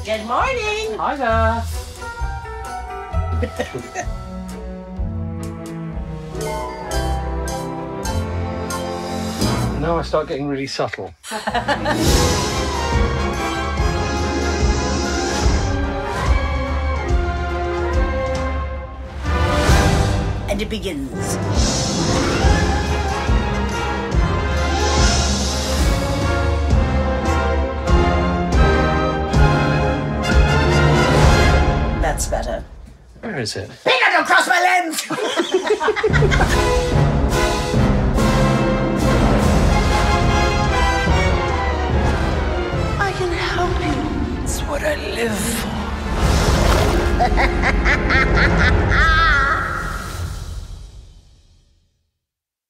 Good morning. Hi there. Now I start getting really subtle. And it begins. That's better. Where is it? Peanut across my lens!